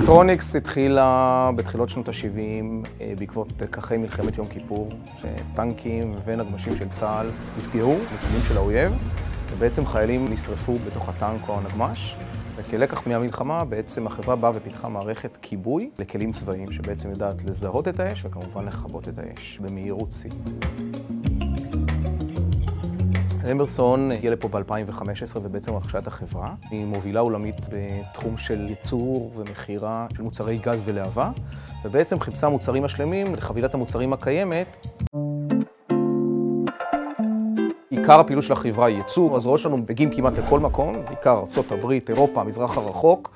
ספקטרוניקס התחילה בתחילות שנות ה-70 בעקבות לקחי מלחמת יום כיפור, שטנקים ונגמשים של צה"ל נפגעו מטילים של האויב, ובעצם חיילים נשרפו בתוך הטנק או הנגמש. וכלקח מהמלחמה בעצם החברה באה ופיתחה מערכת כיבוי לכלים צבאיים שבעצם יודעת לזהות את האש וכמובן לכבות את האש במהירות שיא. אמרסון הגיע לפה ב-2015 ובעצם רכשה את החברה. היא מובילה עולמית בתחום של ייצור ומכירה של מוצרי גז ולהבה, ובעצם חיפשה מוצרים השלמים לחבילת המוצרים הקיימת. עיקר הפעילות של החברה היא ייצור, הזרועות שלנו מגיעים כמעט לכל מקום, בעיקר ארצות הברית, אירופה, המזרח הרחוק.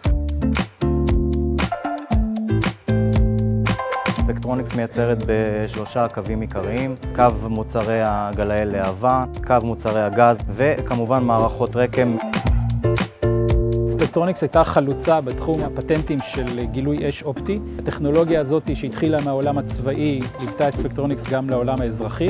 ספקטרוניקס מייצרת בשלושה קווים עיקריים, קו מוצרי הגלאי להבה, קו מוצרי הגז וכמובן מערכות רקם. ספקטרוניקס הייתה חלוצה בתחום הפטנטים של גילוי אש אופטי. הטכנולוגיה הזאת שהתחילה מהעולם הצבאי ליוותה את ספקטרוניקס גם לעולם האזרחי.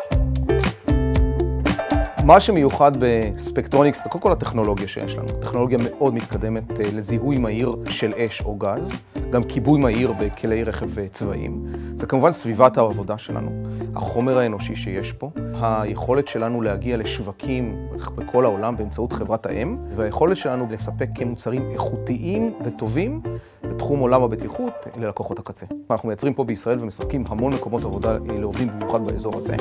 מה שמיוחד בספקטרוניקס זה קודם כל הטכנולוגיה שיש לנו. טכנולוגיה מאוד מתקדמת לזיהוי מהיר של אש או גז, גם כיבוי מהיר בכלי רכב צבאיים. זה כמובן סביבת העבודה שלנו, החומר האנושי שיש פה, היכולת שלנו להגיע לשווקים בכל העולם באמצעות חברת האם, והיכולת שלנו לספק כמוצרים איכותיים וטובים בתחום עולם הבטיחות ללקוחות הקצה. אנחנו מייצרים פה בישראל ומספקים המון מקומות עבודה לעובדים במיוחד באזור הזה.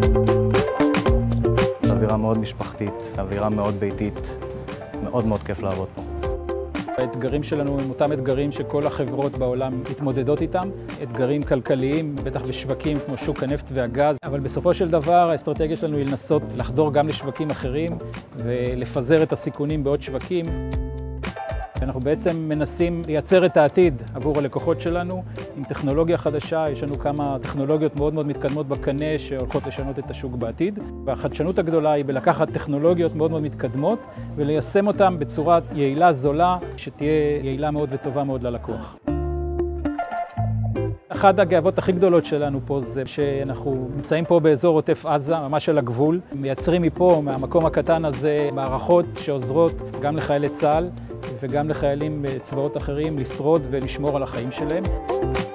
אווירה מאוד משפחתית, אווירה מאוד ביתית, מאוד מאוד כיף לעבוד פה. האתגרים שלנו הם אותם אתגרים שכל החברות בעולם מתמודדות איתם, אתגרים כלכליים, בטח בשווקים כמו שוק הנפט והגז, אבל בסופו של דבר האסטרטגיה שלנו היא לנסות לחדור גם לשווקים אחרים ולפזר את הסיכונים בעוד שווקים. אנחנו בעצם מנסים לייצר את העתיד עבור הלקוחות שלנו עם טכנולוגיה חדשה. יש לנו כמה טכנולוגיות מאוד מאוד מתקדמות בקנה שהולכות לשנות את השוק בעתיד. והחדשנות הגדולה היא בלקחת טכנולוגיות מאוד מאוד מתקדמות וליישם אותן בצורה יעילה, זולה, שתהיה יעילה מאוד וטובה מאוד ללקוח. אחת הגאוות הכי גדולות שלנו פה זה שאנחנו נמצאים פה באזור עוטף עזה, ממש על הגבול. מייצרים מפה, מהמקום הקטן הזה, מערכות שעוזרות גם לחיילי צה"ל וגם לחיילים בצבאות אחרים לשרוד ולשמור על החיים שלהם.